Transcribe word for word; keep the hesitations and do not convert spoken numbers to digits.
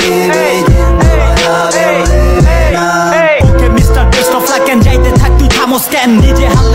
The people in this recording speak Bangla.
Okay, Mister Best of Luck and যাইতে থাক তুই থামো স্ক্যান নিজে